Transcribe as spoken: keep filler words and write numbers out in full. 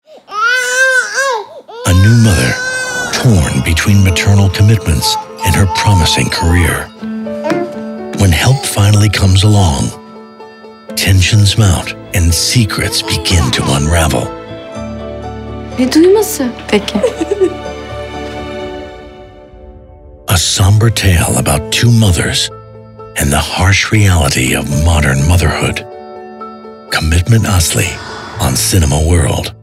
A new mother, torn between maternal commitments and her promising career. When help finally comes along, tensions mount and secrets begin to unravel. Ne duyması peki? A somber tale about two mothers and the harsh reality of modern motherhood. Commitment Asli on Cinemaworld.